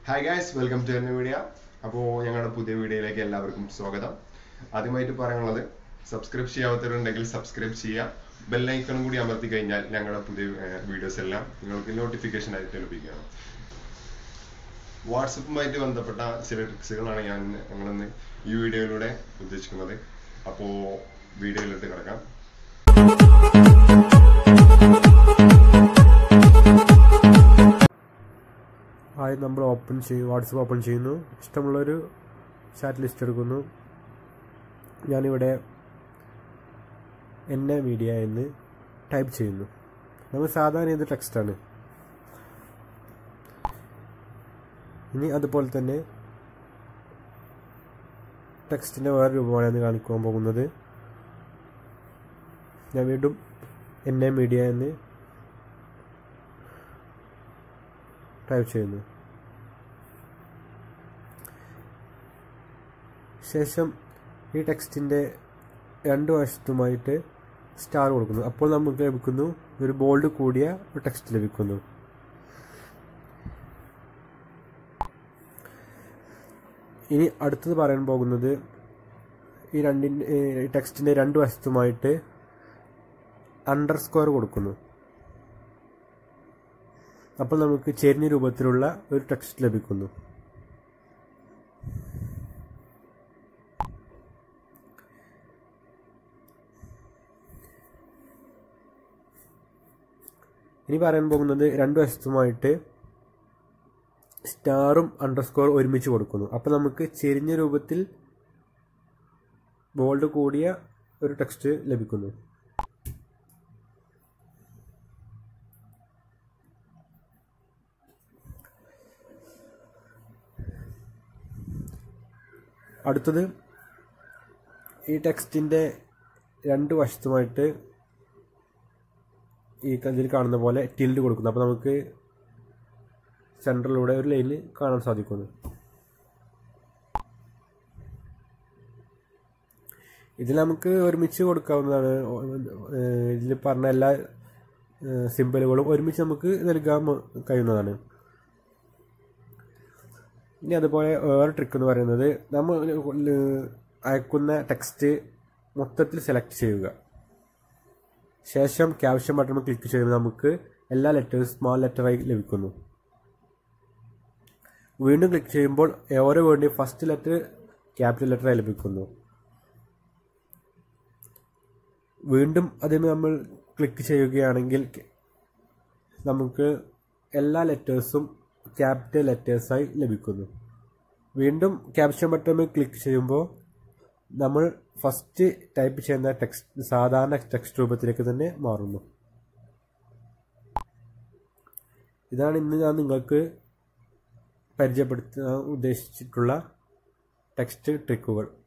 Hi guys, welcome to എന്ന video. അപ്പോൾ ഞങ്ങളുടെ പുതിയ വീഡിയോയിലേക്ക് എല്ലാവർക്കും സ്വാഗതം. ആദ്യമായിട്ട് പറയാനുള്ളത്, സബ്സ്ക്രൈബ് ചെയ്യാത്തവരുണ്ടെങ്കിൽ സബ്സ്ക്രൈബ് ചെയ്യുക. ബെല്ലൈക്കണും കൂടി അമർത്തി കഴിഞ്ഞാൽ ഞങ്ങളുടെ പുതിയ വീഡിയോസ് എല്ലാം നിങ്ങൾക്ക് നോട്ടിഫിക്കേഷൻ ആയിട്ട് ലഭിക്കുകയാണ്. വാട്സപ്പുമായിട്ട് ബന്ധപ്പെട്ട ചില ട്രിക്സുകളാണ് ഞങ്ങളിന്ന് ഈ വീഡിയോയിലൂടെ ഉദ്ദേശിക്കുന്നത്. അപ്പോൾ വീഡിയോയിലോട്ട് കിടക്കാം. ആദ്യം നമ്മൾ വാട്സപ്പ് ഓപ്പൺ ചെയ്യുന്നു. ഇഷ്ടമുള്ളൊരു ചാറ്റ് ലിസ്റ്റ് എടുക്കുന്നു. ഞാനിവിടെ എന്നെ മീഡിയ എന്ന് ടൈപ്പ് ചെയ്യുന്നു. നമ്മൾ സാധാരണ ഇത് ടെക്സ്റ്റാണ്. ഇനി അതുപോലെ തന്നെ ടെക്സ്റ്റിൻ്റെ വേറെ രൂപമാണ് ഞാൻ കാണിക്കാൻ പോകുന്നത്. ഞാൻ വീണ്ടും എന്നെ മീഡിയ എന്ന് ടൈപ്പ് ചെയ്യുന്നു. ശേഷം ഈ ടെക്സ്റ്റിൻ്റെ രണ്ട് വശത്തുമായിട്ട് സ്റ്റാർ കൊടുക്കുന്നു. അപ്പോൾ നമുക്ക് ലഭിക്കുന്നു ഒരു ബോൾഡ് കൂടിയ ഒരു ടെക്സ്റ്റ് ലഭിക്കുന്നു. ഇനി അടുത്തത് പറയാൻ പോകുന്നത്, ഈ ടെക്സ്റ്റിൻ്റെ രണ്ട് വശത്തുമായിട്ട് അണ്ടർസ്കോർ കൊടുക്കുന്നു. അപ്പോൾ നമുക്ക് ചെരിഞ്ഞ രൂപത്തിലുള്ള ഒരു ടെക്സ്റ്റ് ലഭിക്കുന്നു. ഇനി പറയാൻ പോകുന്നത്, രണ്ട് വശത്തുമായിട്ട് സ്റ്റാറും അണ്ടർസ്കോർ ഒരുമിച്ച് കൊടുക്കുന്നു. അപ്പോൾ നമുക്ക് ചെരിഞ്ഞ രൂപത്തിൽ ബോൾഡ് കൂടിയ ഒരു ടെക്സ്റ്റ് ലഭിക്കുന്നു. അടുത്തത്, ഈ ടെക്സ്റ്റിൻ്റെ രണ്ട് വശത്തുമായിട്ട് ഈ ഇതിൽ കാണുന്ന പോലെ ടിൽഡ് കൊടുക്കുന്നു. അപ്പോൾ നമുക്ക് സെൻറ്ററിലൂടെ ഒരു ലൈനിൽ കാണാൻ സാധിക്കുന്നു. ഇതിൽ നമുക്ക് ഒരുമിച്ച് കൊടുക്കാവുന്നതാണ്. ഇതിൽ പറഞ്ഞ എല്ലാ സിംബലുകളും ഒരുമിച്ച് നമുക്ക് നൽകാൻ കഴിയുന്നതാണ്. ഇനി അതുപോലെ വേറെ ട്രിക്ക് എന്ന് പറയുന്നത്, നമ്മൾ അയക്കുന്ന ടെക്സ്റ്റ് മൊത്തത്തിൽ സെലക്ട് ചെയ്യുക. ശേഷം ക്യാപ്ഷൻ ബട്ടൺ ക്ലിക്ക് ചെയ്യുമ്പോൾ നമുക്ക് എല്ലാ ലെറ്റേഴ്സ് സ്മാൾ ലെറ്ററായി ലഭിക്കുന്നു. വീണ്ടും ക്ലിക്ക് ചെയ്യുമ്പോൾ ഓരോ വേർഡിൻ്റെയും ഫസ്റ്റ് ലെറ്റർ ക്യാപിറ്റൽ ലെറ്ററായി ലഭിക്കുന്നു. വീണ്ടും അതിന് നമ്മൾ ക്ലിക്ക് ചെയ്യുകയാണെങ്കിൽ നമുക്ക് എല്ലാ ലെറ്റേഴ്സും ക്യാപിറ്റൽ ലെറ്റേഴ്സായി ലഭിക്കുന്നു. വീണ്ടും ക്യാപ്ഷൻ ബട്ടൺ ക്ലിക്ക് ചെയ്യുമ്പോൾ നമ്മൾ ഫസ്റ്റ് ടൈപ്പ് ചെയ്യുന്ന ടെക്സ്റ്റ് സാധാരണ ടെക്സ്റ്റ് രൂപത്തിലേക്ക് തന്നെ മാറുന്നു. ഇതാണ് ഇന്ന് ഞാൻ നിങ്ങൾക്ക് പരിചയപ്പെടുത്താൻ ഉദ്ദേശിച്ചിട്ടുള്ള ടെക്സ്റ്റ് ട്രിക്കുകൾ.